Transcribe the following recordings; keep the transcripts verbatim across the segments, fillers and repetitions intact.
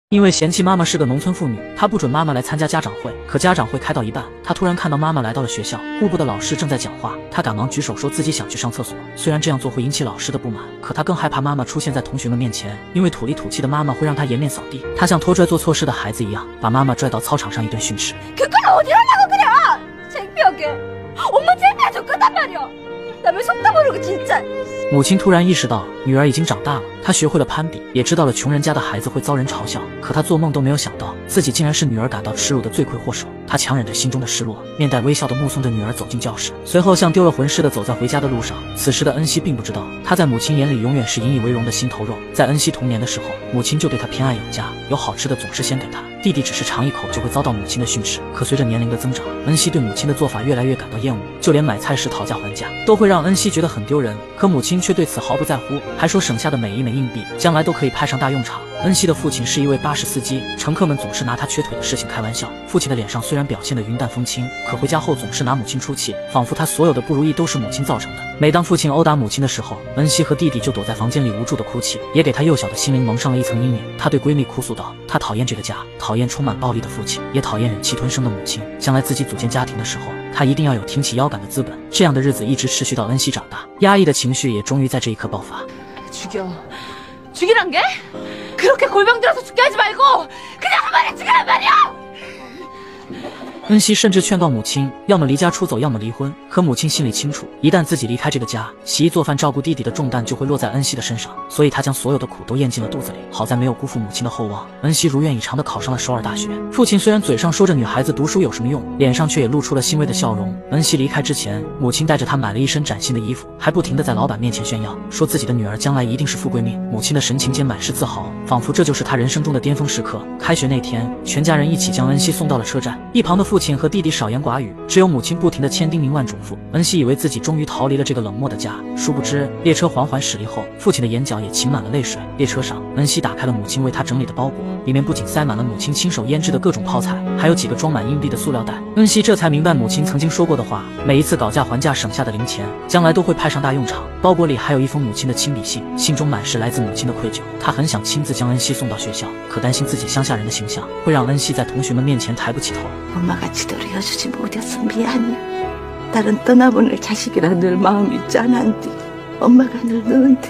因为嫌弃妈妈是个农村妇女，他不准妈妈来参加家长会。可家长会开到一半，他突然看到妈妈来到了学校，顾不得老师正在讲话，他赶忙举手说自己想去上厕所。虽然这样做会引起老师的不满，可他更害怕妈妈出现在同学们面前，因为土里土气的妈妈会让他颜面扫地。他像拖拽做错事的孩子一样，把妈妈拽到操场上一顿训斥。母亲突然意识到女儿已经长大了，她学会了攀比，也知道了穷人家的孩子会遭人嘲笑，可她做梦都没有想到自己竟然是女儿感到耻辱的罪魁祸首。她强忍着心中的失落，面带微笑的目送着女儿走进教室，随后像丢了魂似的走在回家的路上。此时的恩熙并不知道，她在母亲眼里永远是引以为荣的心头肉。在恩熙童年的时候，母亲就对她偏爱有加，有好吃的总是先给她，弟弟只是尝一口就会遭到母亲的训斥。可随着年龄的增长，恩熙对母亲的做法越来越感到厌恶，就连买菜时讨价还价都会让恩熙觉得很丢人。可母亲却对此毫不在乎，还说省下的每一枚硬币将来都可以派上大用场。恩熙的父亲是一位巴士司机，乘客们总是拿他缺腿的事情开玩笑。父亲的脸上虽然表现得云淡风轻，可回家后总是拿母亲出气，仿佛他所有的不如意都是母亲造成的。每当父亲殴打母亲的时候，恩熙和弟弟就躲在房间里无助的哭泣，也给他幼小的心灵蒙上了一层阴影。她对闺蜜哭诉道，她讨厌这个家，讨厌充满暴力的父亲，也讨厌忍气吞声的母亲。将来自己组建家庭的时候，她一定要有挺起腰杆的资本。这样的日子一直持续到恩熙长大，压抑的情绪也终于在这一刻爆发。 죽여.죽이란 게? 그렇게 골병 들어서 죽게 하지 말고 그냥 한 마리 죽이란 말이야! 恩熙甚至劝告母亲，要么离家出走，要么离婚。可母亲心里清楚，一旦自己离开这个家，洗衣做饭照顾弟弟的重担就会落在恩熙的身上，所以她将所有的苦都咽进了肚子里。好在没有辜负母亲的厚望，恩熙如愿以偿地考上了首尔大学。父亲虽然嘴上说着女孩子读书有什么用，脸上却也露出了欣慰的笑容。恩熙离开之前，母亲带着她买了一身崭新的衣服，还不停地在老板面前炫耀，说自己的女儿将来一定是富贵命。母亲的神情间满是自豪，仿佛这就是她人生中的巅峰时刻。开学那天，全家人一起将恩熙送到了车站，一旁的父亲和弟弟少言寡语，只有母亲不停地千叮咛万嘱咐。恩熙以为自己终于逃离了这个冷漠的家，殊不知列车缓缓驶离后，父亲的眼角也噙满了泪水。列车上，恩熙打开了母亲为她整理的包裹，里面不仅塞满了母亲亲手腌制的各种泡菜，还有几个装满硬币的塑料袋。恩熙这才明白母亲曾经说过的话，每一次讨价还价省下的零钱，将来都会派上大用场。包裹里还有一封母亲的亲笔信，信中满是来自母亲的愧疚。她很想亲自将恩熙送到学校，可担心自己乡下人的形象会让恩熙在同学们面前抬不起头。 엄마가 제대로 이어주지 못해서 미안해. 딸은 떠나보낼 자식이라 늘 마음이 짠한데 엄마가 늘 너한테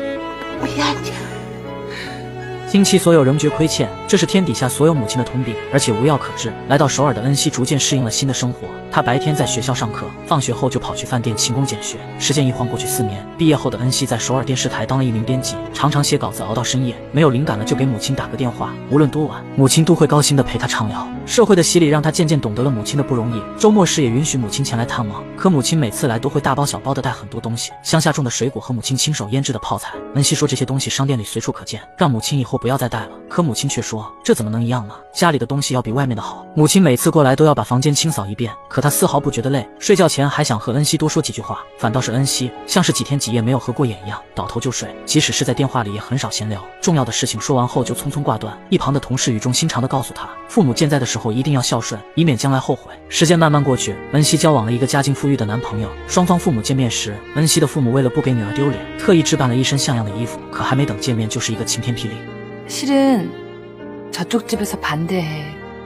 미안해. 经其所有仍觉亏欠，这是天底下所有母亲的通病，而且无药可治。来到首尔的恩熙逐渐适应了新的生活，她白天在学校上课，放学后就跑去饭店勤工俭学。时间一晃过去四年，毕业后的恩熙在首尔电视台当了一名编辑，常常写稿子熬到深夜，没有灵感了就给母亲打个电话，无论多晚，母亲都会高兴地陪她畅聊。社会的洗礼让她渐渐懂得了母亲的不容易，周末时也允许母亲前来探望。可母亲每次来都会大包小包地带很多东西，乡下种的水果和母亲亲手腌制的泡菜。恩熙说这些东西商店里随处可见，让母亲以后不要再带了。可母亲却说，这怎么能一样呢？家里的东西要比外面的好。母亲每次过来都要把房间清扫一遍，可她丝毫不觉得累，睡觉前还想和恩熙多说几句话。反倒是恩熙像是几天几夜没有合过眼一样，倒头就睡，即使是在电话里也很少闲聊，重要的事情说完后就匆匆挂断。一旁的同事语重心长地告诉她，父母健在的时候一定要孝顺，以免将来后悔。时间慢慢过去，恩熙交往了一个家境富裕的男朋友，双方父母见面时，恩熙的父母为了不给女儿丢脸，特意置办了一身像样的衣服，可还没等见面就是一个晴天霹雳。 실은 저쪽 집에서 반대해.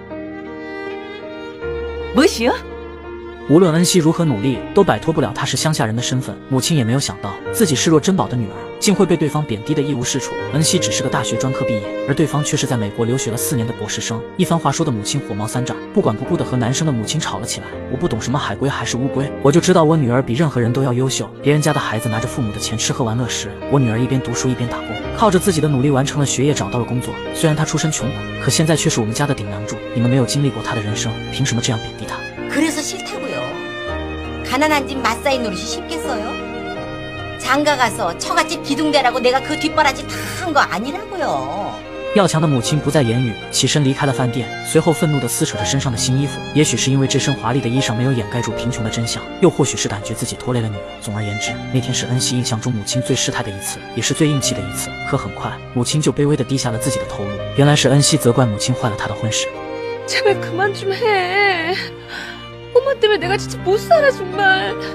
뭐시여? 无论恩熙如何努力，都摆脱不了她是乡下人的身份。母亲也没有想到，自己视若珍宝的女儿，竟会被对方贬低的一无是处。恩熙只是个大学专科毕业，而对方却是在美国留学了四年的博士生。一番话说的母亲火冒三丈，不管不顾的和男生的母亲吵了起来。我不懂什么海龟还是乌龟，我就知道我女儿比任何人都要优秀。别人家的孩子拿着父母的钱吃喝玩乐时，我女儿一边读书一边打工，靠着自己的努力完成了学业，找到了工作。虽然她出身穷苦，可现在却是我们家的顶梁柱。你们没有经历过她的人生，凭什么这样贬低她？ 그래서 싫다고요. 가난한 집 맞사이 노릇이 쉽겠어요? 장가 가서 처갓집 기둥대라고 내가 그 뒷바라지 다 한 거 아니라고요. 要强的母亲不再言语，起身离开了饭店，随后愤怒地撕扯着身上的新衣服。也许是因为这身华丽的衣裳没有掩盖住贫穷的真相，又或许是感觉自己拖累了女儿。总而言之，那天是恩熙印象中母亲最失态的一次，也是最硬气的一次。可很快，母亲就卑微地低下了自己的头颅。原来是恩熙责怪母亲坏了她的婚事。 제발 그만 좀 해. 엄마 때문에 내가 진짜 못 살아 정말.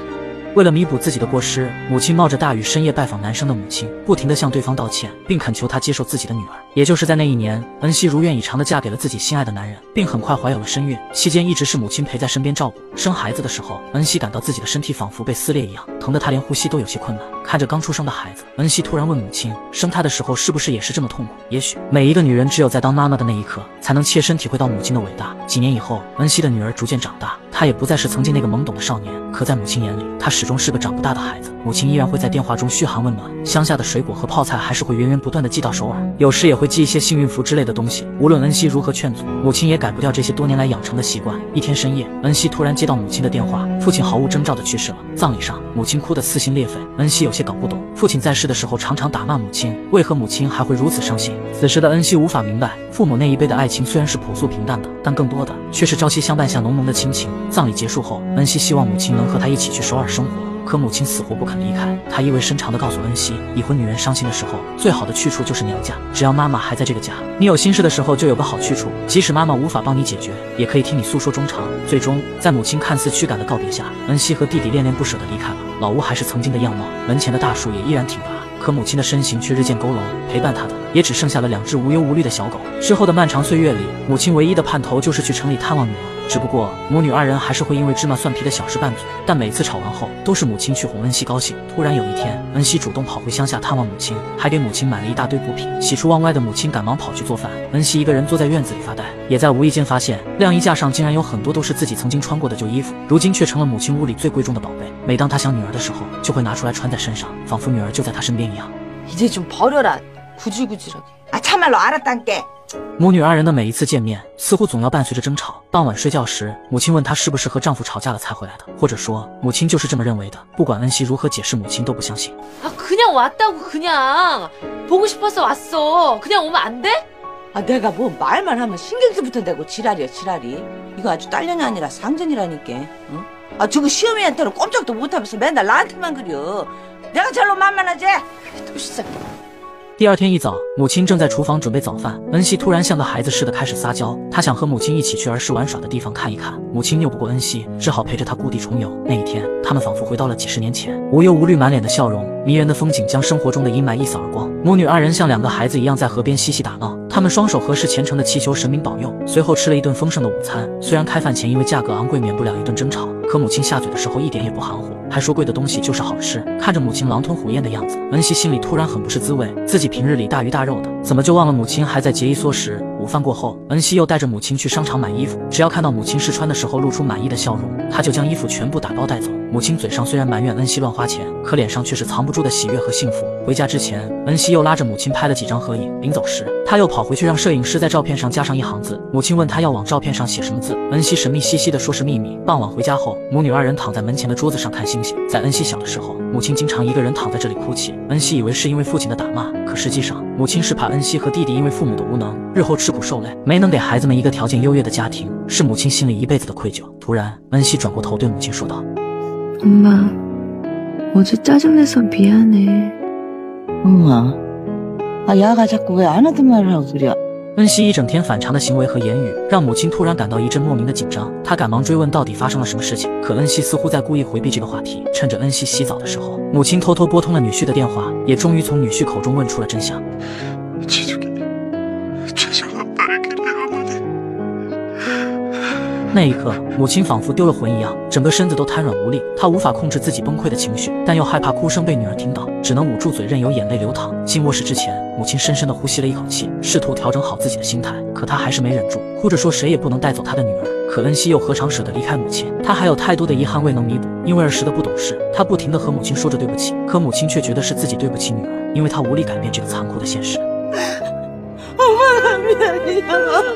为了弥补自己的过失，母亲冒着大雨深夜拜访男生的母亲，不停地向对方道歉，并恳求他接受自己的女儿。也就是在那一年，恩熙如愿以偿地嫁给了自己心爱的男人，并很快怀有了身孕。期间一直是母亲陪在身边照顾。生孩子的时候，恩熙感到自己的身体仿佛被撕裂一样，疼得她连呼吸都有些困难。看着刚出生的孩子，恩熙突然问母亲，生他的时候是不是也是这么痛苦？也许每一个女人只有在当妈妈的那一刻，才能切身体会到母亲的伟大。几年以后，恩熙的女儿逐渐长大，她也不再是曾经那个懵懂的少年，可在母亲眼里，她始终是个长不大的孩子。母亲依然会在电话中嘘寒问暖，乡下的水果和泡菜还是会源源不断的寄到首尔，有时也会寄一些幸运符之类的东西。无论恩熙如何劝阻，母亲也改不掉这些多年来养成的习惯。一天深夜，恩熙突然接到母亲的电话，父亲毫无征兆的去世了。葬礼上，母亲哭得撕心裂肺，恩熙有些搞不懂，父亲在世的时候常常打骂母亲，为何母亲还会如此伤心？此时的恩熙无法明白，父母那一辈的爱情虽然是朴素平淡的，但更多的却是朝夕相伴下浓浓的亲情。葬礼结束后，恩熙希望母亲能和他一起去首尔生活，可母亲死活不肯离开。她意味深长地告诉恩熙，已婚女人伤心的时候，最好的去处就是娘家。只要妈妈还在这个家，你有心事的时候就有个好去处，即使妈妈无法帮你解决，也可以听你诉说衷肠。最终，在母亲看似驱赶的告别下，恩熙和弟弟恋恋不舍地离开了。老屋还是曾经的样貌，门前的大树也依然挺拔，可母亲的身形却日渐佝偻，陪伴她的也只剩下了两只无忧无虑的小狗。之后的漫长岁月里，母亲唯一的盼头就是去城里探望女儿。只不过母女二人还是会因为芝麻蒜皮的小事拌嘴，但每次吵完后都是母亲去哄恩熙高兴。突然有一天，恩熙主动跑回乡下探望母亲，还给母亲买了一大堆补品。喜出望外的母亲赶忙跑去做饭，恩熙一个人坐在院子里发呆，也在无意间发现晾衣架上竟然有很多都是自己曾经穿过的旧衣服，如今却成了母亲屋里最贵重的宝贝。每当她想女儿的时候，就会拿出来穿在身上，仿佛女儿就在她身边一样。 이제 좀 버려라. 구질구질하게. 아 참말로 알았단께. 母女二人的每一次见面，似乎总要伴随着争吵。傍晚睡觉时，母亲问她是不是和丈夫吵架了才回来的，或者说母亲就是这么认为的。不管恩熙如何解释，母亲都不相信。 아 그냥 왔다고 그냥. 보고 싶어서 왔어. 그냥 오면 안 돼? 아 내가 뭐 말만 하면 신경질부터 내고 지랄이야 지랄이. 이거 아주 딸년이 아니라 상전이라니까. 응? 아 저거 시어머니한테는 꼼짝도 못하면서 맨날 나한테만 그려. 내가 절로 만만하지? 또 시작. 第二天一早，母亲正在厨房准备早饭，恩熙突然像个孩子似的开始撒娇，她想和母亲一起去儿时玩耍的地方看一看。母亲拗不过恩熙，只好陪着她故地重游。那一天，他们仿佛回到了几十年前，无忧无虑，满脸的笑容，迷人的风景将生活中的阴霾一扫而光。母女二人像两个孩子一样在河边嬉戏打闹，他们双手合十，虔诚地祈求神明保佑。随后吃了一顿丰盛的午餐，虽然开饭前因为价格昂贵免不了一顿争吵，可母亲下嘴的时候一点也不含糊，还说贵的东西就是好吃。看着母亲狼吞虎咽的样子，恩熙心里突然很不是滋味，自己平日里大鱼大肉的，怎么就忘了母亲还在节衣缩食？午饭过后，恩熙又带着母亲去商场买衣服，只要看到母亲试穿的时候露出满意的笑容，他就将衣服全部打包带走。母亲嘴上虽然埋怨恩熙乱花钱，可脸上却是藏不住的喜悦和幸福。回家之前，恩熙又拉着母亲拍了几张合影，临走时，他又跑回去让摄影师在照片上加上一行字。母亲问他要往照片上写什么字，恩熙神秘兮兮地说是秘密。傍晚回家后，母女二人躺在门前的桌子上看星星。在恩熙小的时候，母亲经常一个人躺在这里哭泣，恩熙以为是因为父亲的打骂，可实际上，母亲是怕恩熙和弟弟因为父母的无能，日后吃苦受累，没能给孩子们一个条件优越的家庭，是母亲心里一辈子的愧疚。突然，恩熙转过头对母亲说道：“ 엄마, 어제 짜증내서 미안해. 엄마, 아 야가 자꾸 왜 안 하던 말을 하고 그래? 恩熙一整天反常的行为和言语，让母亲突然感到一阵莫名的紧张。她赶忙追问到底发生了什么事情，可恩熙似乎在故意回避这个话题。趁着恩熙洗澡的时候，母亲偷偷拨通了女婿的电话，也终于从女婿口中问出了真相。 那一刻，母亲仿佛丢了魂一样，整个身子都瘫软无力。她无法控制自己崩溃的情绪，但又害怕哭声被女儿听到，只能捂住嘴，任由眼泪流淌。进卧室之前，母亲深深地呼吸了一口气，试图调整好自己的心态。可她还是没忍住，哭着说谁也不能带走她的女儿。可恩熙又何尝舍得离开母亲？她还有太多的遗憾未能弥补。因为儿时的不懂事，她不停地和母亲说着对不起，可母亲却觉得是自己对不起女儿，因为她无力改变这个残酷的现实。 엄마가 미안해요.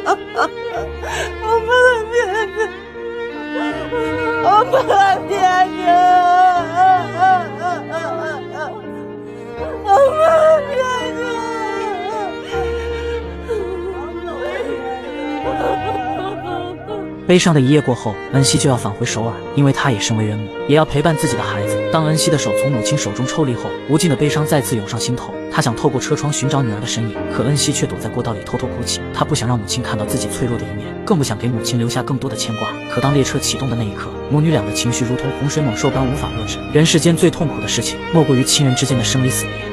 엄마가 미안해. 엄마가 미안해요. 엄마가 미안해요. 悲伤的一夜过后，恩熙就要返回首尔，因为她也身为人母，也要陪伴自己的孩子。当恩熙的手从母亲手中抽离后，无尽的悲伤再次涌上心头。她想透过车窗寻找女儿的身影，可恩熙却躲在过道里偷偷哭泣。她不想让母亲看到自己脆弱的一面，更不想给母亲留下更多的牵挂。可当列车启动的那一刻，母女俩的情绪如同洪水猛兽般无法遏制。人世间最痛苦的事情，莫过于亲人之间的生离死别。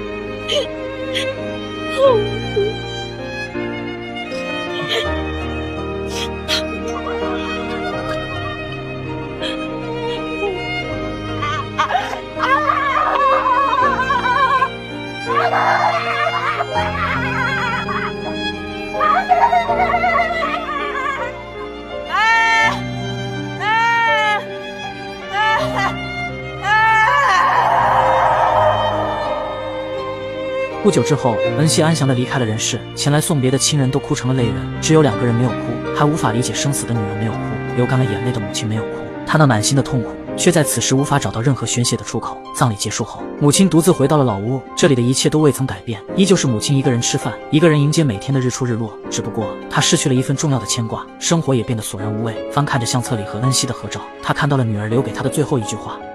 不久之后，恩熙安详地离开了人世，前来送别的亲人都哭成了泪人，只有两个人没有哭，还无法理解生死的女儿没有哭，流干了眼泪的母亲没有哭。她那满心的痛苦，却在此时无法找到任何宣泄的出口。葬礼结束后，母亲独自回到了老屋，这里的一切都未曾改变，依旧是母亲一个人吃饭，一个人迎接每天的日出日落。只不过，她失去了一份重要的牵挂，生活也变得索然无味。翻看着相册里和恩熙的合照，她看到了女儿留给她的最后一句话。